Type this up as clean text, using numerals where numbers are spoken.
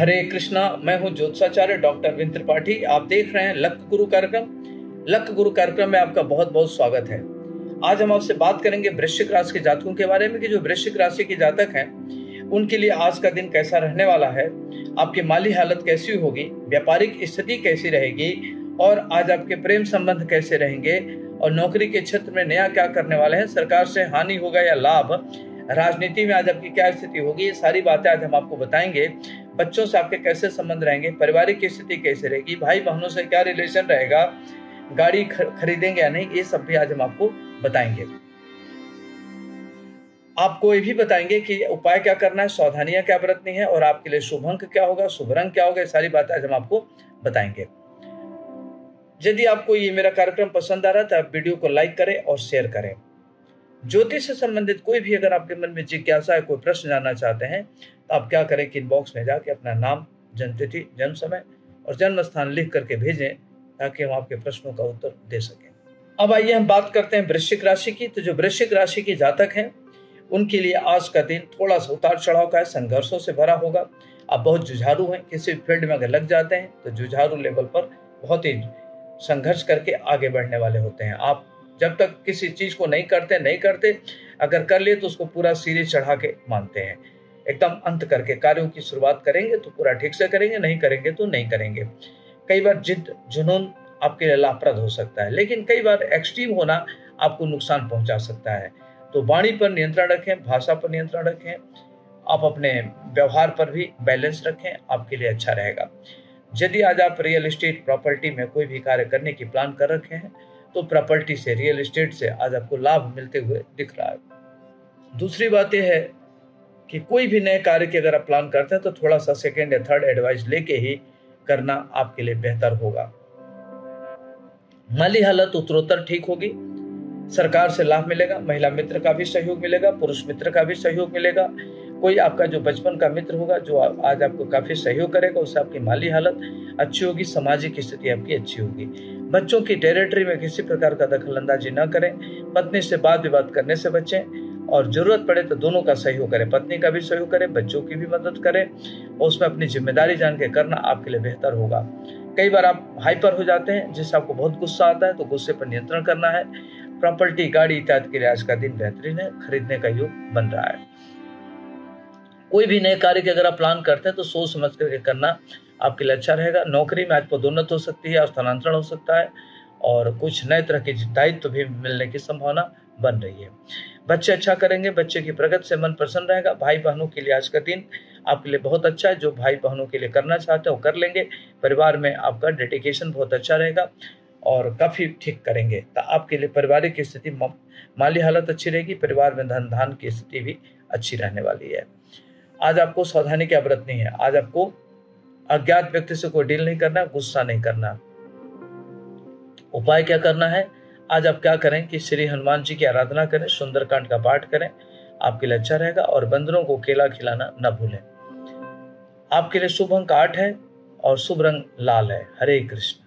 हरे कृष्णा। मैं हूं ज्योतिषाचार्य doctor win Tripathi. आप देख रहे हैं लक्ष्य गुरु कार्यक्रम। लक्ष्य गुरु कार्यक्रम में आपका बहुत बहुत स्वागत है। आज हम आपसे बात करेंगे वृश्चिक राशि के जातकों के बारे में कि जो वृश्चिक राशि के जातक हैं उनके लिए आज का दिन कैसा रहने वाला है, आपकी माली हालत कैसी होगी, व्यापारिक स्थिति कैसी रहेगी और आज आपके प्रेम संबंध कैसे रहेंगे और नौकरी के क्षेत्र में नया क्या करने वाले हैं, सरकार से हानि होगा या लाभ, राजनीति में आज आपकी क्या स्थिति होगी, ये सारी बातें आज हम आपको बताएंगे। बच्चों से आपके कैसे संबंध रहेंगे, पारिवारिक की स्थिति कैसे रहेगी, भाई बहनों से क्या रिलेशन रहेगा, गाड़ी खरीदेंगे या नहीं, ये सब भी आज हम आपको बताएंगे। आपको ये भी बताएंगे कि उपाय क्या करना है, सावधानियां क्या बरतनी है और आपके लिए शुभ अंक क्या होगा, शुभ रंग क्या होगा, ये सारी बातें आज हम आपको बताएंगे। यदि आपको ये मेरा कार्यक्रम पसंद आ रहा है तो आप वीडियो को लाइक करें और शेयर करें। ज्योतिष से संबंधित कोई भी अगर आपके मन में जिज्ञासा है, कोई प्रश्न जानना चाहते हैं तो आप क्या करें कि इनबॉक्स में जाके अपना नाम, जन्म तिथि, जन्म समय और जन्म स्थान लिख करके भेजें ताकि हम आपके प्रश्नों का उत्तर दे सकें। अब आइए हम बात करते हैं वृश्चिक राशि की। तो जो वृश्चिक राशि के जातक हैं उनके लिए आज का दिन थोड़ा सा उतार चढ़ाव का है, संघर्षों से भरा होगा। आप बहुत जुझारू हैं, किसी फील्ड में अगर लग जाते हैं तो जुझारू लेवल पर बहुत ही संघर्ष करके आगे बढ़ने वाले होते हैं। आप जब तक किसी चीज को नहीं करते, अगर कर लिए तो उसको पूरा सिरे चढ़ा के मानते हैं। एकदम अंत करके कार्यों की शुरुआत करेंगे तो पूरा ठीक से करेंगे, नहीं करेंगे तो नहीं करेंगे। कई बार जिद जुनून आपके लिए लाभप्रद हो सकता है, लेकिन कई बार एक्सट्रीम होना आपको नुकसान पहुंचा सकता है। तो वाणी पर नियंत्रण रखें, भाषा पर नियंत्रण रखें, आप अपने व्यवहार पर भी बैलेंस रखें, आपके लिए अच्छा रहेगा। यदि आज आप रियल एस्टेट प्रॉपर्टी में कोई भी कार्य करने की प्लान कर रखे हैं तो प्रॉपर्टी से, रियल एस्टेट से आज आपको लाभ मिलते हुए दिख रहा है। दूसरी बात यह है कि कोई भी नए कार्य की अगर आप प्लान करते हैं तो थोड़ा सा सेकेंड या थर्ड एडवाइस लेके ही करना आपके लिए बेहतर होगा। माली हालत उत्तरोत्तर ठीक होगी, सरकार से लाभ मिलेगा, महिला मित्र का भी सहयोग मिलेगा, पुरुष मित्र का भी सहयोग मिलेगा। कोई आपका जो बचपन का मित्र होगा जो आज आपको काफी सहयोग करेगा, उससे आपकी माली हालत अच्छी होगी, सामाजिक स्थिति आपकी अच्छी होगी। बच्चों की टेरिटरी में किसी प्रकार का दखलंदाजी न करें, पत्नी से वाद विवाद करने से बचें और जरूरत पड़े तो दोनों का सहयोग करें, पत्नी का भी सहयोग करें, बच्चों की भी मदद करें और उसमें अपनी जिम्मेदारी जान के करना आपके लिए बेहतर होगा। कई बार आप हाइपर हो जाते हैं जिससे आपको बहुत गुस्सा आता है, तो गुस्से पर नियंत्रण करना है। प्रॉपर्टी, गाड़ी इत्यादि के लिए आज का दिन बेहतरीन है, खरीदने का योग बन रहा है। कोई भी नए कार्य के अगर आप प्लान करते हैं तो सोच समझ करके करना आपके लिए अच्छा रहेगा। नौकरी में आज पदोन्नत हो सकती है, स्थानांतरण हो सकता है और कुछ नए तरह के दायित्व भी मिलने की संभावना बन रही है। बच्चे अच्छा करेंगे, बच्चे की प्रगति से मन प्रसन्न रहेगा। भाई बहनों के लिए आज का दिन आपके लिए बहुत अच्छा है, जो भाई बहनों के लिए करना चाहते हो कर लेंगे। परिवार में आपका डेडिकेशन बहुत अच्छा रहेगा और काफी ठीक करेंगे। तो आपके लिए पारिवारिक स्थिति, माली हालत अच्छी रहेगी, परिवार में धन धान की स्थिति भी अच्छी रहने वाली है। आज आपको सावधानी क्या बरतनी है, आज आपको अज्ञात व्यक्ति से कोई डील नहीं करना, गुस्सा नहीं करना। उपाय क्या करना है, आज आप क्या करें कि श्री हनुमान जी की आराधना करें, सुंदरकांड का पाठ करें, आपके लिए अच्छा रहेगा और बंदरों को केला खिलाना न भूलें। आपके लिए शुभ अंक 8 है और शुभ रंग लाल है। हरे कृष्ण।